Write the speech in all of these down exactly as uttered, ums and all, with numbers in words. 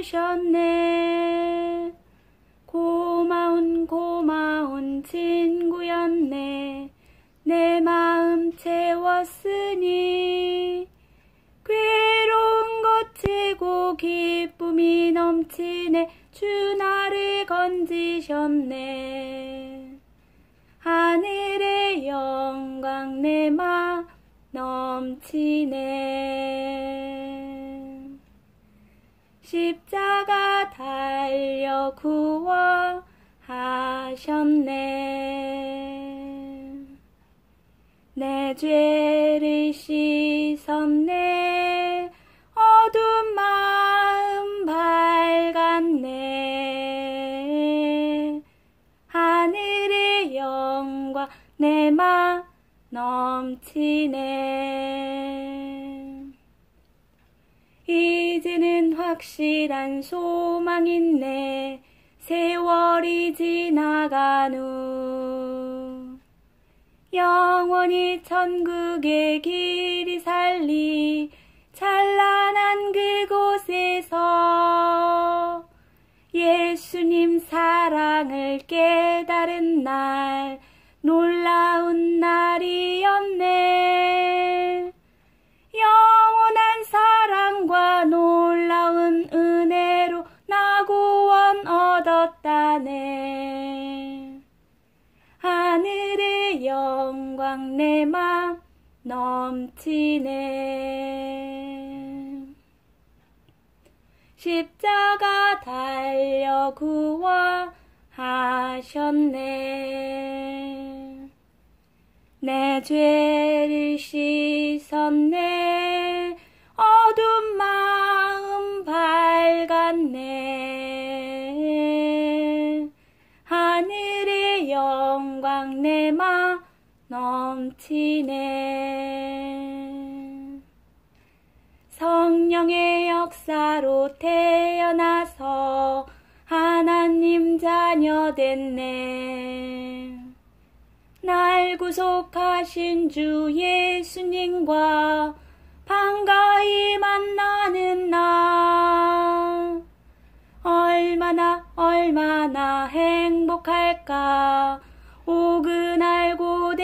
주셨네. 고마운 고마운 친구였네. 내 마음 채웠으니 괴로운 것 채고 기쁨이 넘치네. 주 나를 건지셨네. 하늘의 영광 내 맘 넘치네. 십자가 달려 구원하셨네. 내 죄를 씻었네. 어두운 마음 밝았네. 하늘의 영광 내 맘 넘치네. 이제는 확실한 소망 있네. 세월이 지나간 후 영원히 천국의 길이 살리 찬란한 그곳에서 예수님 사랑을 깨달은 날, 놀라운 날이었네. 영원한 사랑과 놀라운 은혜로 나 구원 얻었다네. 하늘의 영광 내 맘 넘치네. 십자가 달려 구원하셨네. 내 죄를 씻었네. 어두운 마음 밝았네. 하늘의 영광 내 맘 넘치네. 성령의 역사로 태어나서 하나님 자녀 됐네. 날 구속하신 주 예수님과 반가이 만나는 나, 얼마나 얼마나 행복할까. 오 그날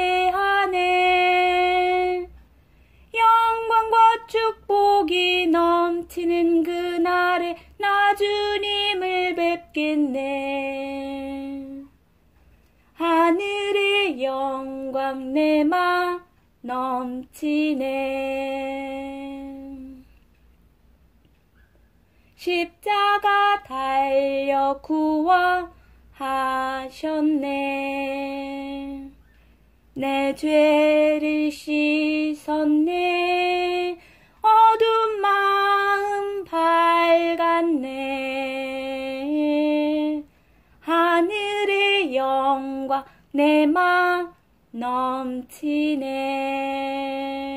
고대하네. 영광과 축복이 넘치는 그날에 나 주님을 뵙겠네. 하늘의 영광 내 맘 넘치네. 십자가 달려 구원하셨네. 내 죄를 씻었네. 어두운 마음 밝았네. 하늘의 영광 내 맘 넘치네.